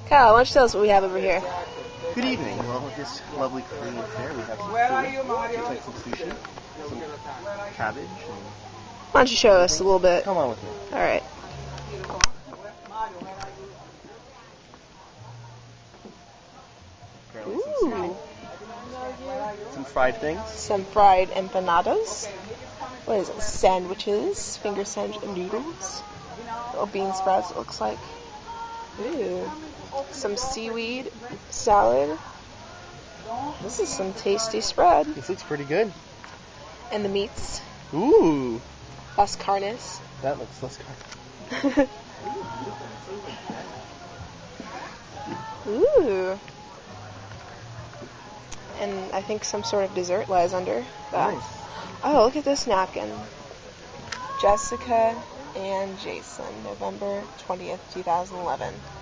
Kyle, why don't you tell us what we have over here? Good evening. Well, with this lovely Korean fare, we have some food, like some sushi, some cabbage, and Why don't you show us a little bit? come on with me. Alright. Apparently some sushi, some fried things. Some fried empanadas. What is it? Sandwiches, finger sandwich and noodles. Little bean sprouts, it looks like. Ooh. Some seaweed salad. This is some tasty spread. This looks pretty good. And the meats. Ooh, Las carnes. that looks less good. Ooh. And I think some sort of dessert lies under that. Nice. Oh, look at this napkin. Jessica and Jason, November 20th, 2011.